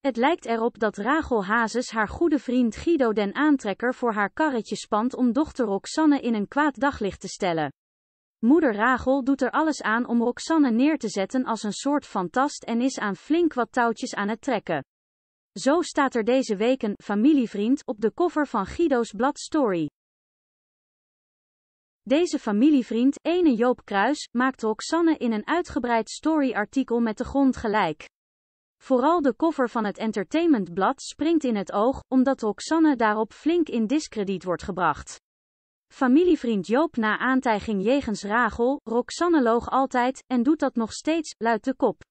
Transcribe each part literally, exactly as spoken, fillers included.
Het lijkt erop dat Rachel Hazes haar goede vriend Guido den aantrekker voor haar karretje spant om dochter Roxanne in een kwaad daglicht te stellen. Moeder Rachel doet er alles aan om Roxanne neer te zetten als een soort fantast en is aan flink wat touwtjes aan het trekken. Zo staat er deze week een familievriend op de cover van Guido's blad Story. Deze familievriend, ene Joop Kruis, maakt Roxanne in een uitgebreid story-artikel met de grond gelijk. Vooral de cover van het entertainmentblad springt in het oog, omdat Roxanne daarop flink in diskrediet wordt gebracht. Familievriend Joop na aantijging jegens Rachel, Roxanne loog altijd, en doet dat nog steeds, luidt de kop.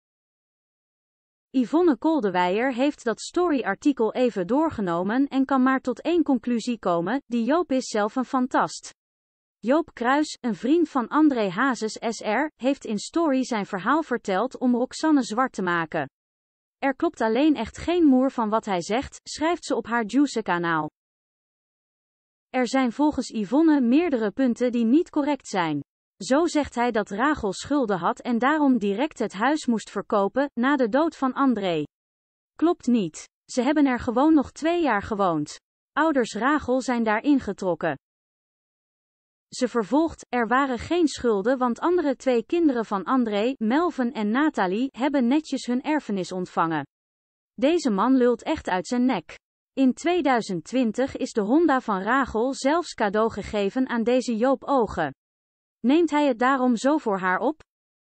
Yvonne Koldewijer heeft dat story-artikel even doorgenomen en kan maar tot één conclusie komen, die Joop is zelf een fantast. Joop Kruis, een vriend van André Hazes S R, heeft in Story zijn verhaal verteld om Roxanne zwart te maken. Er klopt alleen echt geen moer van wat hij zegt, schrijft ze op haar Juice-kanaal. Er zijn volgens Yvonne meerdere punten die niet correct zijn. Zo zegt hij dat Rachel schulden had en daarom direct het huis moest verkopen, na de dood van André. Klopt niet. Ze hebben er gewoon nog twee jaar gewoond. Ouders Rachel zijn daar ingetrokken. Ze vervolgt, er waren geen schulden want andere twee kinderen van André, Melvin en Nathalie, hebben netjes hun erfenis ontvangen. Deze man lult echt uit zijn nek. In tweeduizend twintig is de Honda van Rachel zelfs cadeau gegeven aan deze Joop Ogen. Neemt hij het daarom zo voor haar op?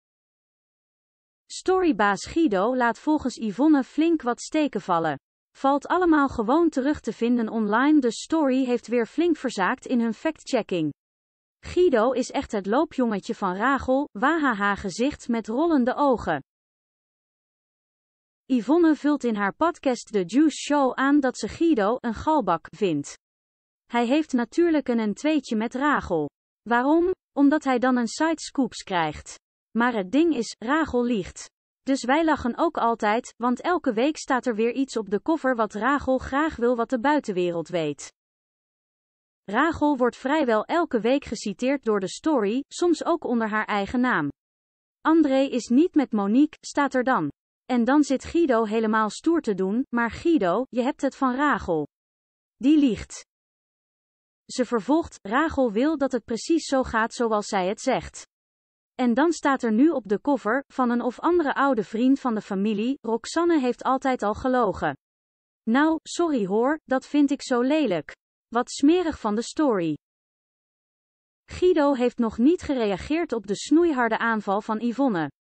Storybaas Guido laat volgens Yvonne flink wat steken vallen. Valt allemaal gewoon terug te vinden online, de Story heeft weer flink verzaakt in hun fact-checking. Guido is echt het loopjongetje van Rachel, wahaha gezicht met rollende ogen. Yvonne vult in haar podcast The Juice Show aan dat ze Guido een galbak vindt. Hij heeft natuurlijk een een tweetje met Rachel. Waarom? Omdat hij dan een side scoops krijgt. Maar het ding is, Rachel liegt. Dus wij lachen ook altijd, want elke week staat er weer iets op de cover wat Rachel graag wil wat de buitenwereld weet. Rachel wordt vrijwel elke week geciteerd door de Story, soms ook onder haar eigen naam. André is niet met Monique, staat er dan. En dan zit Guido helemaal stoer te doen, maar Guido, je hebt het van Rachel. Die liegt. Ze vervolgt, Rachel wil dat het precies zo gaat zoals zij het zegt. En dan staat er nu op de cover, van een of andere oude vriend van de familie, Roxanne heeft altijd al gelogen. Nou, sorry hoor, dat vind ik zo lelijk. Wat smerig van de Story. Guido heeft nog niet gereageerd op de snoeiharde aanval van Yvonne.